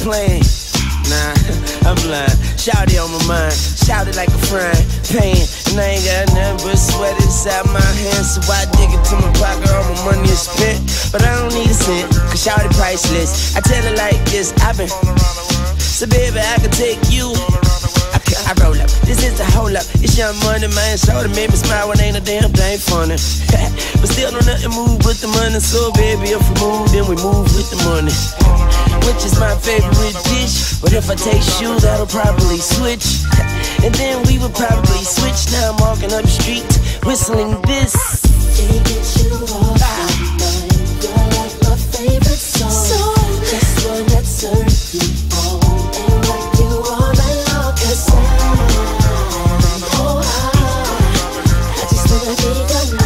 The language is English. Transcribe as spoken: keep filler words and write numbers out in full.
playing. Nah, I'm lying. Shout it on my mind, shout it like a frying pan. And I ain't got nothing but sweat inside my hands. So I dig into my pocket, all my money is spent. But I don't need a cent, cause shout it priceless. I tell it like this, I've been. So baby, I can take you. I, can, I roll up, this is the hold up. It's young money, man, so it made me smile when ain't a damn thing funny. But still don't nothing move with the money. So baby, if we move, then we move with the money. Which is my favorite dish. But if I taste you, that'll probably switch. And then we would probably switch. Now I'm walking up the street, whistling this. Can't get you off my mind. You're like my favorite song. So just one that serves you all and rock you all night long. Cause I, oh I, I just wanna be your